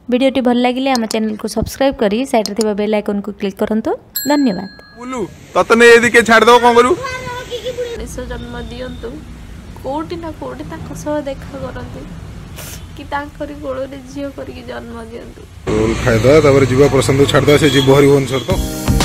वीडियोटी भल लगे आम चैनल को सब्सक्राइब करी साइड रे बेल आइकन को क्लिक करंतु। धन्यवाद। बोलू ततने यदि के छाड़ दो कोन करू जन्म दियंतु कोटी ना कोटी ताको सह देखा करंतु कि ताकरी गोड़े झियो करके जन्म दियंतु रोल खाइ द तबर जीवा प्रसन्न छाड़ द से जीव हरिवंश तो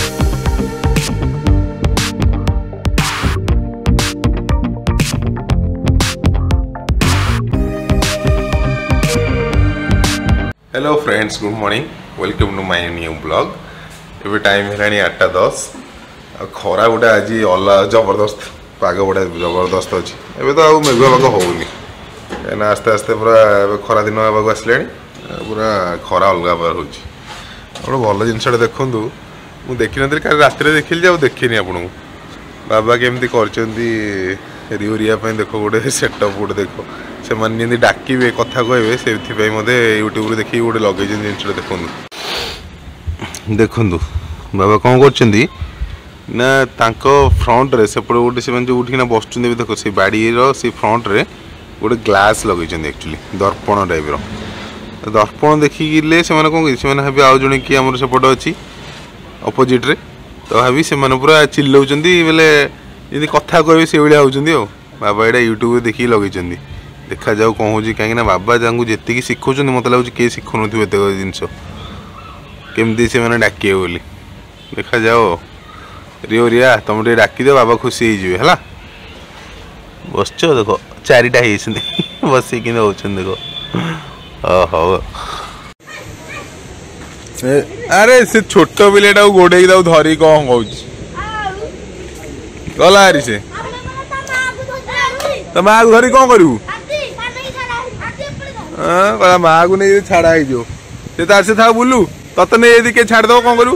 hello friends good morning welcome to my new blog. एबे टाइम हेलानी 8:10 खरा गोटे आज अला जबरदस्त पाग गोटे जबरदस्त अच्छी एबे तो आउ मेघ पाग होनी कहीं आस्ते आस्ते पूरा खरा दिन आवाक आसले पूरा खरा अलग बार हो भल जिनसा देखूँ मुझे देखी नी का रात देखिली आज देखनी आपको बाबा केमती कर देख गोटे सेटअप गोटे देख से मैंने डाकिबे कथा कहबे से मत यूट्यूब देखिए गोटे लगे जिन देखूँ देखूँ बाबा कौन कर ना फ्रंट रे सेपटे गोटे से जो उठिना बस देख से बाड़ी से फ्रंट रे गोटे ग्लास लगे एक्चुअली दर्पण टाइप दर्पण देखिले से कौन से भावी आउ जड़े कि आम सेपटे अच्छी अपोजिट रे तो भाभी से पूरा चिल्लाऊँ बेले जी कथा कहे से भाया होती बाबा यहाँ यूट्यूब देखिए लगे देखा जाऊ कौन हो कहीं बाबा जी शिखुं मत लगे किए शिखु एत जिन केमती से मैंने डाकिए बोली देखा जाओ रियो रिया तुम टे डाक दे बाबा खुशी है बस देख चारिटा बस देख हो अरे से छोट पिलेटा गोड़े धरी कौन कौन गला हारी से तो माँ को धरी कौन करू माँ को नहीं छाड़ा से तार से था बुलू तत नहीं यदि के छाड़ दो कौन करू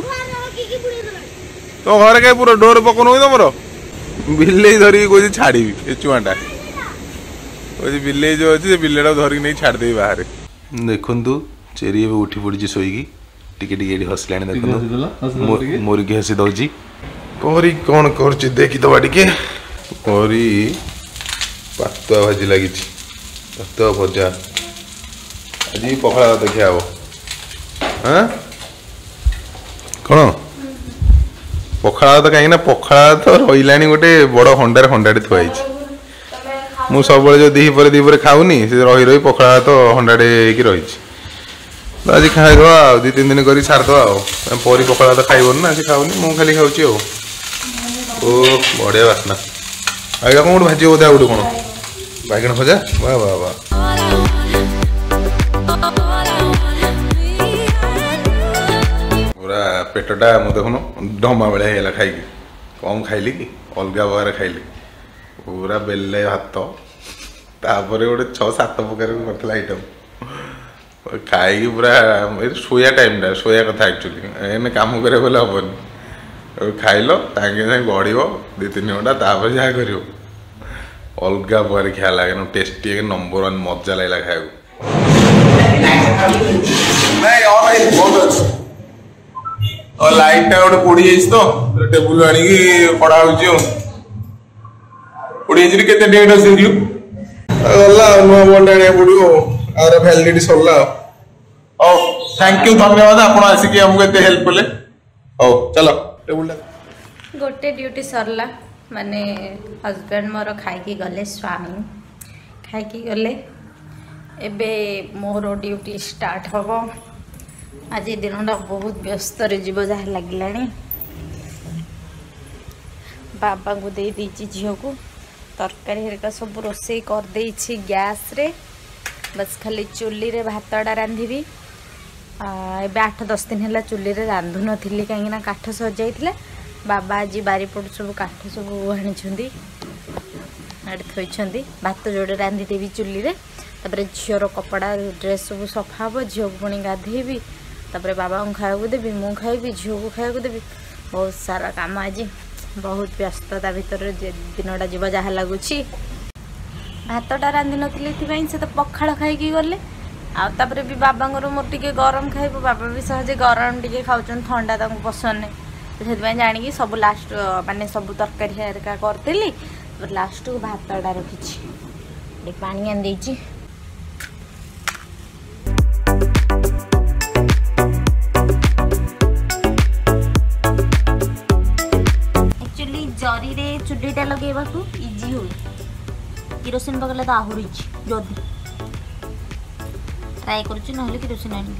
तो घर के पूरा डोर पकड़ तुम बिल्ले धरिकी कह छाड़ी ए चुआटा कह बिल्ले जो अच्छी बिल्लेटा धरिकी नहीं छाड़देवी बाहर देखु चेरी उठी पड़ी शोईकी टिके हसला देख मोरिकी हसी दौची परी कौन कर देखी दबा टे परी पातुआ भाजी लगी पातुआ भजा आज पखाड़ा भात खिया हाँ कौन पखाड़ा भात कहीं पखाड़ा तो रहा गोटे बड़ हंडार हंडाटे थुआई मु सब जो दीपर खाऊनी से रही रही पखाड़ा तो हंडाटे रही तो आज खाईद आ 2-3 दिन कर छाड़द परी पखाड़ा तो खाइबन ना से खाऊनी मु खाली खाऊँ ओ बढ़िया बासना आगे कौन गोटे भाजी बोधे गोटे कौन बैगन भजा वाह वाह वाह पूरा पेटटा मुझे देखुन डमा भाया खाई कम खाइली कि अलग प्रकार खाइली पूरा बेले भात तापर गोटे 6-7 प्रकार कर आइटम खाई पूरा शोया टाइम शोया कथा एक्चुअली काम करे हेनी खाइल सागे सागे गढ़ 2-3 घंटा तापर जहाँ कर अलग प्रकार ख्या लगे टेस्टी नंबर 1 मजा लगे खाया लाइटा गोटे पोड़ी तो टेबुल आनिकी पड़ा पोड़ी केते डेट अच्छे गला नुआ बल्ट आने पड़ो आर भैलिडिटी सरला थैंक यू धन्यवाद आप आसिक आमको हेल्प कले चलो टेबुल गोटे ड्यूटी सरला माने हजबैंड मोर खाई गले स्वामी खाई गले एबे मोर ड्यूटी स्टार्ट हम आज दिनटा बहुत व्यस्त जीव जहाँ लगे बाबा को दे दीची झील को तरकारी हरिका सब रोसे कर देछि गैस रे बस खाली चुली रे भातटा रांधिबी एबे 8-10 दिन है चुली रे रांधु नथिली कहीं काठ सजाई बाबा आज बारीपट सब काठ सब आनी थोड़ी भात जोड़े रांधिदेवी चुली रे झीर कपड़ा ड्रेस सब सफा हम झील को पुणी गाधेबी बाबा को खाया देवी मु खाइबी झील को खाया देवी बहुत सारा काम आज बहुत व्यस्तता भितर दिनटा जीव जहाँ लगुच भातटा रांधि नी से तो पखाड़ खाई गले आउे भी बाबा मोर टे गरम खाइब बाबा भी सहजे गरम टे खाऊँ थंडा पसंद नहीं तो जाणी सब लास्ट माने सब तरकारी हरिका करदेली लास्ट को भातटा रखी पानी आनी ନିଆଁ ଲଗେଇବାକୁ ଇଜି ହୁଏ। କିରୋସିନ ପକେଇଲେ ତ ଆହୁରି ଇଜି। ଯଦି ट्राई करुच्ची ना किरोसिन आनी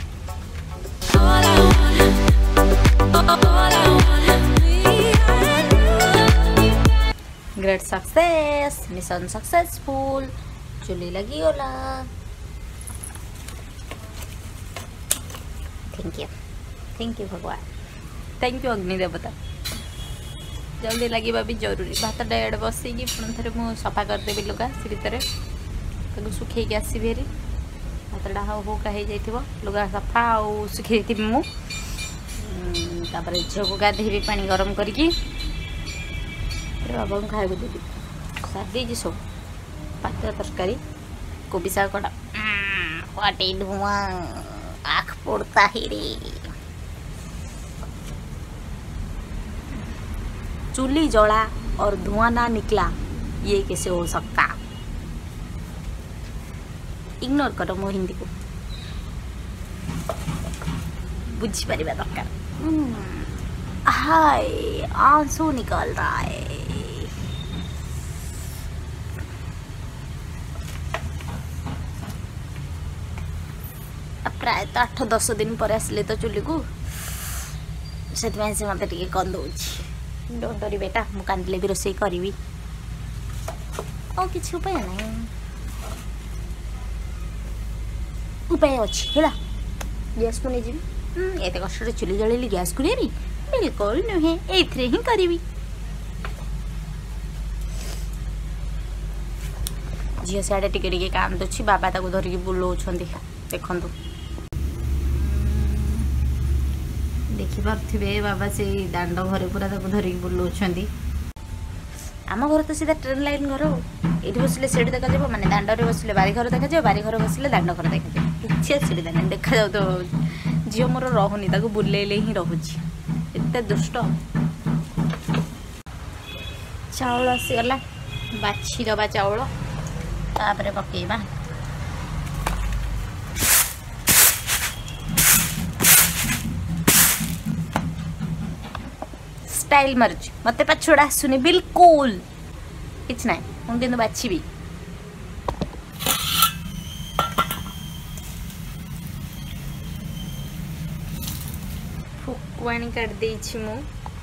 ग्रेट सक्सेस मिशन सक्सेसफुल चुली लगी गला। थैंक यू भगवान थैंक यू अग्नि देवता। जल्दी लगे भी जरूरी भात डाइड बसैकी पुणी थे मुझे सफा करदेवी लुगा सीरीतर सुखे आसबि हेरी भातटा हाउ हौका हो जाइथिबो लुगा सफा आउ सुखे थी मु तापर झील को गाधेबी पानी गरम करके बाबा को खाइबा देवी सादी सब पात्र तरकारी कोबी साग कटा पाटी धुआं आँख पोड़ता ही रे। चूल्ही जला और धुआं ना निकला ये कैसे हो सकता। इग्नोर करो मो हिंदी को बुझी पारिबा दरकार। हाय आंसू निकल रहा है। प्राय 8-10 दिन पर आसले तो चुली को से मत कंदौची। डोंट वरी बेटा मु कांदिले भी रोसई करी और किसी उपाय नहीं उपाय अच्छी है गैस को नहीं जी एत कष्ट चुली जलैली गैस को नहीं बिल्कुल नुहे ये ही करी झील सियाड़े टिके कांदुची बाबा ताको धरिकी बुलाऊं देखु देखिपे बाबा से दांड घरे पूरा धरिकी बुलाऊं। आम घर तो सीधा ट्रेन लाइन घर ये बसले सीट देखा माने दांड में बसले बारीघर देखा बारीघर बसले दांड घर देखा किसी असुविधा नहीं देखा जाऊ तो झील मोर रहुनी बुलेले ही रोचे एत दुष्ट। चाउल आसीगला बाछी दबा चाउल तापर पकेबा स्टाइल मारुच मत पछोड़ा आसुनी बिल्कुल किछ ना मुझे बाछी फुकुआणी काट देछि मु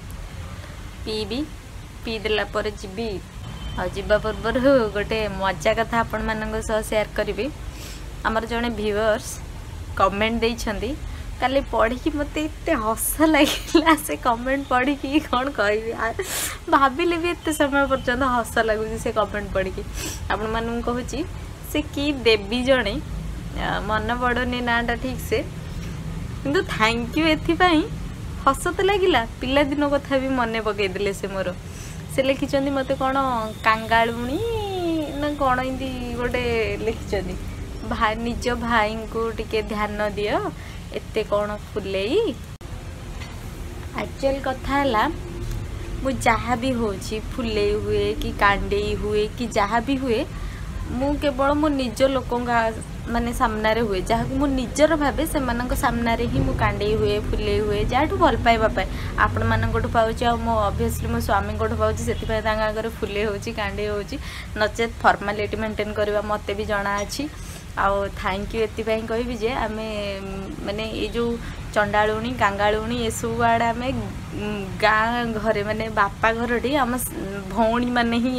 पीबी पी देला पर जीबी आ जीवा पूर्व गोटे मजा कथा आपण मानक सह शेयर करी। आमर जड़े व्यूअर्स कमेंट देइछंदी काली पढ़ी मत एत हस लगे से कमेंट पढ़ी कौन कह भाविले भी एत समय पर्यंत हस लगुच से कमेंट पढ़ी आपण मान कहूँ से कि देवी जड़े मन पड़ोनी नाटा ठीक से किंतु थैंक यू एथिपाई हस तो लगिला पिलादिन कथा भी मन पकईदे से मोर से लिखिं मत कौन कांगालुणी ना कौन एमती गोटे लिखिं भाई निज भाई को टिके ध्यान दियो एते कौन फुले एक्चुअल कथा है मु जहाँ भी होची फुले हुए कि कांडे हुए कि जहाँ भी हुए मु केवल मो निज लोक माने सामना रे हुए जहाँ मु निजर भावे से सामना रे ही मु कांडे हुए फुले हुए जहाँ भल पाइबा आपण मानू पाऊँ मो ऑब्वियसली मो स्वामी पाऊँ से आगे फुले होची कांडे होची नचेत फॉर्मालिटी मेंटेन करवा मते भी जना अच्छी आउ थैंक यू एतिपाई कहबी जे आमे माने ये जो चंडालुणी कांगालुणी ये सब आड़े आम गाँ घरे माने बापा घरटी आम भौणी माने ही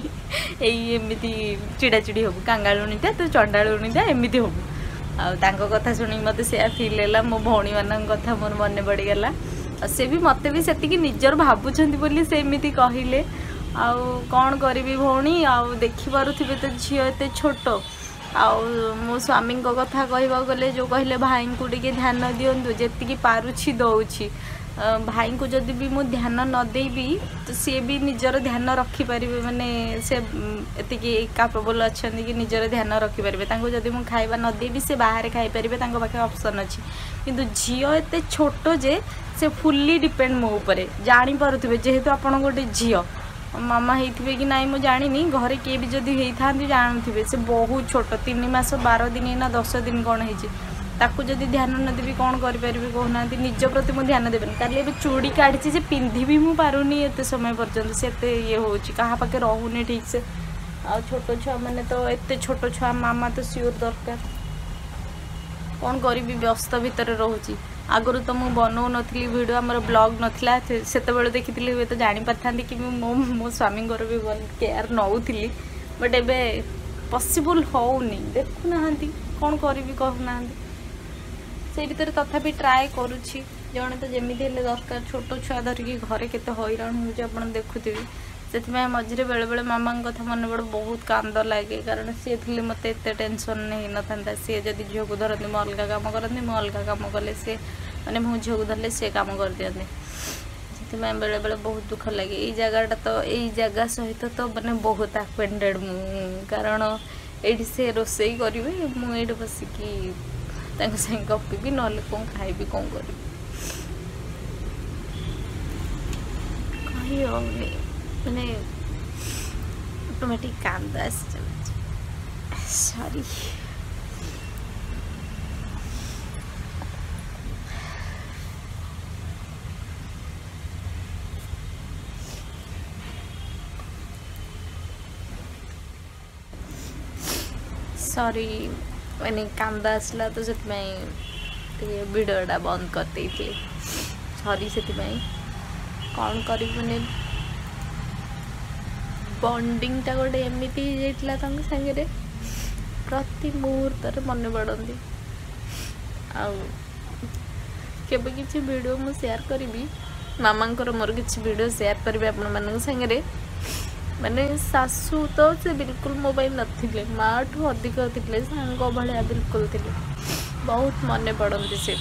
एमती चिड़ाचिड़ी हबू कांगालुणीटा तो चंडालुणीटा एमती हबू आउ कथा शुणी मत से फिल है मो भौणी मान कथा मोर मन पड़गला से भी मत भी से निजर भावुंट बोली से एमती कहले आउ कौन करी भौणी आउ देखिपे तो झील एत छोट आउ मो स्वामी कथा कहवा गले जो कहले भाई को टिके ध्यान दिंतु जी पारुछि दौछि भाई को जदि भी मु ध्यान न देबी तो सी भी निजर ध्यान रखिपारे माने से एतिकी कैपेबल अच्छा कि निजर ध्यान रखिपारे जदि मु खाइबा न देबी से बाहर खाई पारे पाखे ऑप्शन अच्छी किंतु झील एत छोट जे से फुल्ली डिपेंड मो ऊपर जानी पारुथिबे जेहेतु आपण गोटे झील मामा होइथिबे कि नाई मु जानिनी घरे किए भी जदि होइथांती जानुथिबे से बहुत छोट 3 मास 12 दिन ना 10 दिन कौन है ताकू जदि ध्यान न देवी कौन करें कहना निज प्रति मुझे ध्यान देवेनि काली चूड़ी काढ़ी जे पिंधि भी मुझे पारुनी एत समय पर्यंत से ये हो पाखे रोनी ठीक से आ छोट छुआ मैंने तो एत छोट छुआ मामा तो सियोर दरकार कौन करी व्यस्त भितर रोची आगु तो मुझे बनाऊ नी भिड आम ब्लॉग नाला से देखी हुए तो जापर था कि मो स्वामी भी केयर नौली बट एबे पॉसिबल होनी देखुना कौन करी कहना से भीतर तथापि ट्राए करुच्छी जड़े तो जमी दरकार छोट छुआ धरिकी घरे केते हैरान हो देखुथी से मझे बेले बेले मामा कथा मन पड़े बहुत कांद लगे कारण सी थी मत एत टेंशन नहीं न था सी जब झील को धरती मुझे अलग काम करती मुझे अलग काम कले सी मैंने मो झील को धरले सी कम कर दिखते से बेले बेले बहुत दुख लगे ये जगहटा तो यही जगह सहित तो मैंने बहुत आक्वेंटेड कारण ये से रोसई करेंगे मुझे बसिकी संगे गपी ना कौन खाइबी कौन करी कही मैंने ऑटोमेटिक कांदा सॉरी सॉरी मैंने कांदा आसला तो से वीडियोटा बंद कर दी थी सॉरी से कौन कर बॉन्डिंगटा गोटे एमती सागे प्रति मुहूर्त मन पड़ती केबे किसी वीडियो मु शेयर करी मामांकर मोर किसी वीडियो शेयर करी आपण मान सागे माने सासू तो से बिल्कुल मोबाइल नथिले माँ ठू अधिक थे सांग भाया बिल्कुल थे बहुत मन पड़ती से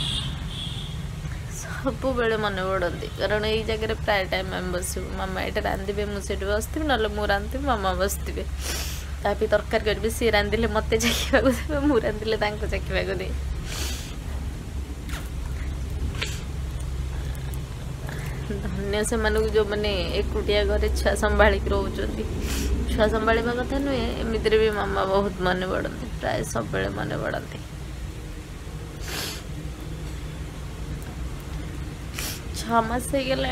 सब बेले मन पड़ती कारण ये जगह प्राय टाइम आम बस मामा ये रांधे मुझे बसती ना मुझे रांधि मामा बसवे ताकि तरकारी करी सी रांधिले मत चाखा देवे मुझे रांधिले चाखा दे धन्य से जो मैंने एकुटिया घरे छुआ संभालिक रोचती छुआ संभाड़ा कथा नुहे एमती भी मामा बहुत मन पड़ती प्राय सब बेले मन पड़ती 6 मास हो गला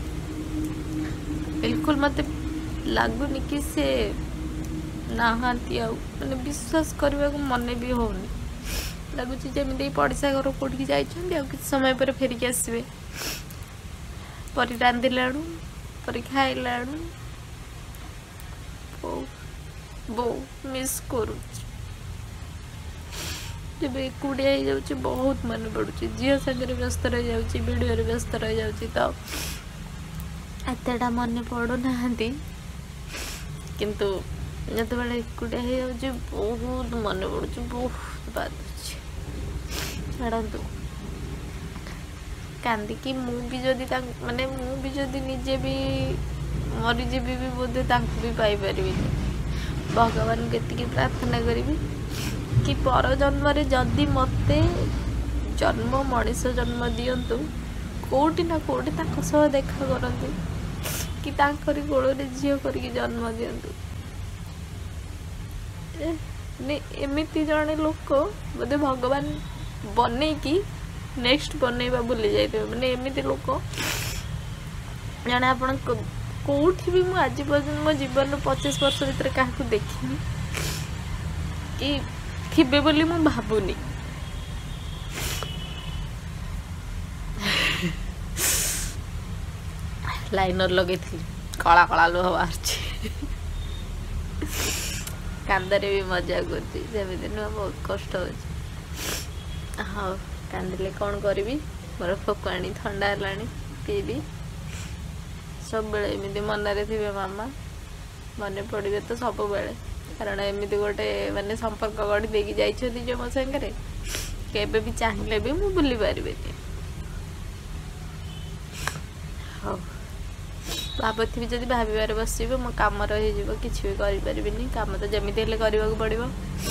बिल्कुल मत लगुनि कि से नहांती मैंने विश्वास करने को मन भी होनी लगुच जमी पड़शा घर कौटी जाइए कि समय पर फेरिक आसवे परी रांधिला परी खाइला बो मिस करू जब एकुटिया हो जाऊँ बहुत मन पड़ुची झील सागर व्यस्त रही जाऊँगी वीडियो व्यस्त रही जाऊँगी तो एतटा मन पड़ूना किंतु जब एकुटिया हो जाऊँ बहुत मन पड़ुची बहुत बाधुची छाड़ू कांदिकी मुझे माने मुझे निजे भी मरीजीवी भी बोधे भी पाइपर भगवान के प्रार्थना करी कि पर जन्म जदि मते जन्म मनीष जन्म दिंतु कोटि ना कोटि सह देखा करती कि गोड़ झील करके जन्म दिंतु एमती जड़े लोक बोधे भगवान बने कि नेक्स्ट बनैबा भूली जाइए मैंने एमती लोक जाने आप कौटी भी मुझे आज पर्यटन मो जीवन 25 वर्ष भर क्या देखी कि थिबे बोली मु भाबुनी लाइनर लगे कला कला लुह बाहर कांदे भी मजा करती नुह बहुत कष्ट हो हाँ कांदिले कौन करी मोर फोकाणी ठंडा है पीबी सब बेले एमती मनरे थे मामा मन पड़े तो सब बेले कारण एमती गोटे माने संपर्क गढ़ी देकी जाइछथि जो मो संगे केबे भी चाहिए भी मु भूली पारिबे हाँ भावती भी जब भाबार बस मो कम रही किसी भी करें कम तो जमी करने पड़ो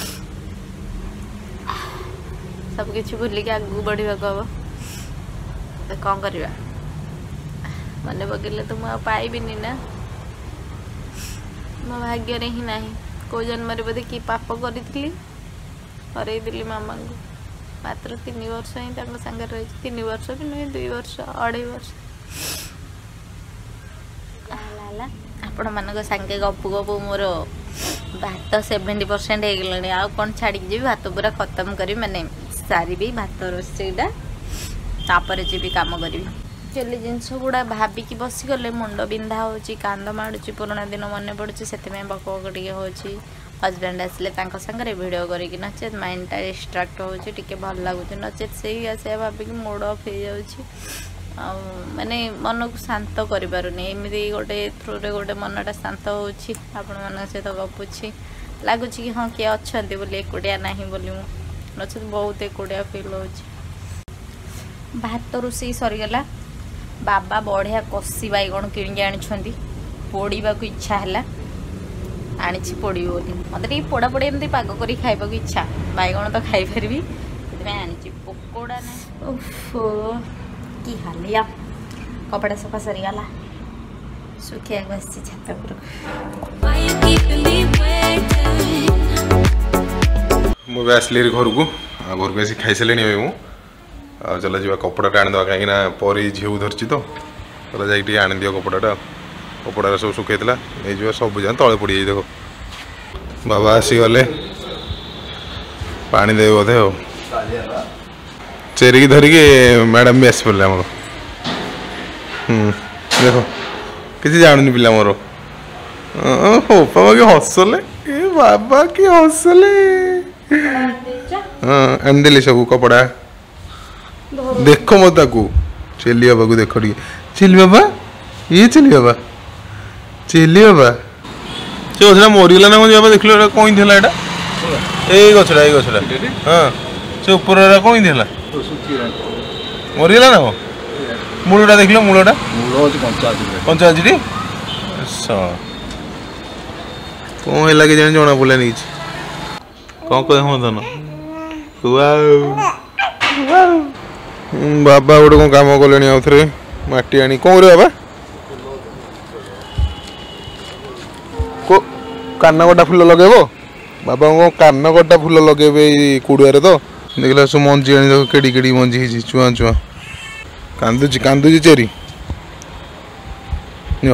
सब किसी भूलिक आगू बढ़ा हम तो कौन करवा मन पकड़े तो मुझे पाइबिनी ना मो भाग्य रे ही ना को जन्म बोधे कि पाप करी हरई मामा को मात्र 3 वर्ष ही सागर रही 3 वर्ष भी नुहे 2 वर्ष 2.5 वर्ष आपण मान सागे गपु गपु मोर भात 70% हो गलानी आ कौन छाड़ी जी भात पूरा खत्म करी माने सारी भी भात रोसईटा तापर जी काम करी चली जिनस गुड़ा भाविकी बसी गले मुंड बिंधा हो कांद माड़ुची पुराणा दिन मन पड़ुची से बक बक टे हो हजबैंड आसिले सागर भिड करके नचेत माइंडटा डिस्ट्राक्ट हो भल लगुच नचेत से आसे भाविकी मूड अफ हो जाऊँ माने मन को शांत करमती गोटे थ्रू रे गोटे मनटा शांत होची सहित गपुची लगुच कि हाँ किए अच्छा एकुटिया ना बोली नचेत बहुत एकुटिया फिल हो भात रोषे सरीगला बाबा बढ़िया कषी बैगण किणी आनी पोड़ा को इच्छा है आनी पोड़ी बोली मत पोड़ा पोड़ी एमती पाग कर खाइबा को इच्छा बैगण तो खाई पारि आनी पकोड़ा ना ओफो कि हालिया कपड़ा सफा सरीगला सुखिया बस छात मुझे आसली घर को आसी खाई सारे मुझे चल जा कपड़ा आनीद कहीं परी झील धरची तो चल जा आनी दियो कपड़ा कपड़ा सब सुखईला नहीं सब जान तले पड़ जाए देख बाबा आसीगले पानी देवे बोधे हो चेरिकी धरिकी मैडम भी आसी पड़े आम देख किसी जानूनी पिला मोर हो बाबा कि हसले ए बाबा कि हसले हाँ आनीदेली सब कपड़ा देख मत चेली बाबा को देख टे चेली बाबा ये चेली बाबा चेली बाबा से गछटा मरीगला ना बाबा देख लो कौन थी एटा ये गछटा हाँ से ऊपर कौन थी मरीगला ना मूलटा देख लो मूलटा कंचा अच्छी कौन है कि जाने जना पड़ा नहीं कौन कह मत बाबा गोटे कौन कम कले आउ थे मटी आनी कौन रे बाबा कानगटा फुल लगेब बाबा को कानगटा फुल लगेबे कुड़ुआ तो देखला सब मंजी आनी देख केड़ी केड़ी मंजी चुआ चुआ कांदुची कांदुची चेरी नियो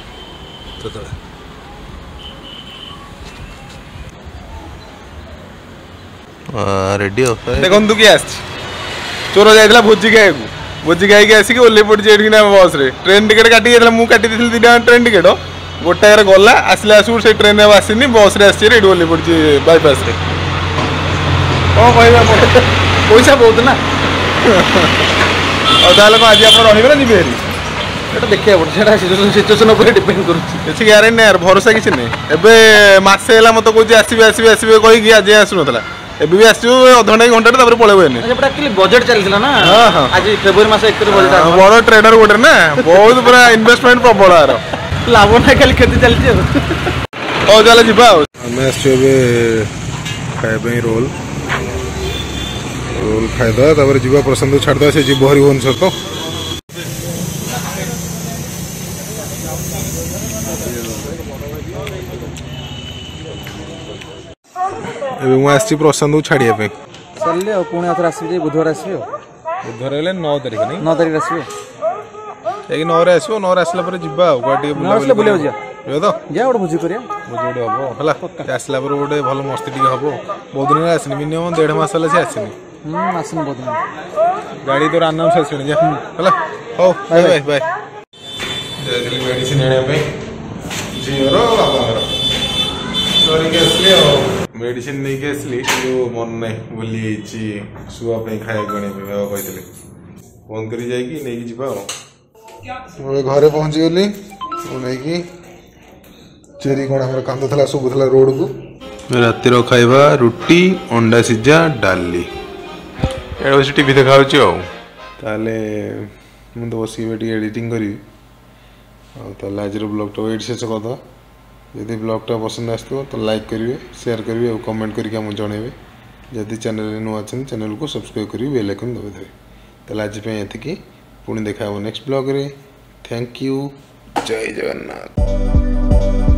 रेडी हो देखु किए आस चोर जाइला भोजी खाई आसिक ओल्ले पड़ी बस रे ट्रेन टिकेट काटी मुझे काटी 2 टाँग ट्रेन टिकेट गोटाए गला आसले आसू से ट्रेन आसनी बस रे आसी ओल्ले पड़ी बाईपास रे कौन कह पैसा बहुत ना और आज आप रही ना जी देखिए सिचुएसन डिपेंड कर ग्यारंटी यार भरोसा किसी नहीं एवं मसे है मत कह आसबे कहीकि आज आसुना एबी आसू अधघंटा घंटा पड़े बजेट चलता ना आज फेब्रुआरी मास 1 बड़ ट्रेडर गोटे ना बहुत पूरा इन्वेस्टमेंट प्रबल यार लाभ ना खाली क्षति चलती चल जा खाई रोल रोल खाईद जा प्रशांत छाड़द से जीव हरी भुवनेश्वर तो मुझे प्रशांत को छाड़िया चलिए पुणी आथर आसबे बुधवार आसबे बुधवार हेले 9 तारिख नहीं 9 तारिख आसबे एक 9 रे आसबो 9 रे आसला पर जिबा गाडी बुले जा तो जा गोटे भोजी करिया भोजी गोटे हबो हला आसला पर गोटे भल मस्ती टिके हबो बहुत दिन आसनी मिनिमम 1.5 मास हला से आसनी आसनी बहुत दिन गाड़ी तो आराम से आसनी जा हला हो बाय बाय बाय जल्दी मेडिसिन आने पे जीरो बाबार सॉरी के असली हो मेडिसिन नहीं के असली जो मन नहीं बोली शुआ खाया गणे कहते फोन कर जाएगी नहीं जी घरे पहुंची गली नहीं चेरी कौन हमारे कांद था शुभुला रोड को रातिर खाइबा रुटी अंडा सिझा डाली बस टी देखा ताले मुझे तो बस एडिटिंग करी आज ब्लॉग ये शेष करदा यदि ब्लॉगटा पसंद आसो तो लाइक करेंगे शेयर करेंगे और कमेंट करके मुझे जनइबे जदि चैनल नुआ अच्छे चैनल को सब्सक्राइब करेंगे बेल आइकन दबाइदेवे तो आज ये पुणी देखा नेक्स्ट ब्लॉग रे थैंक यू जय जगन्नाथ।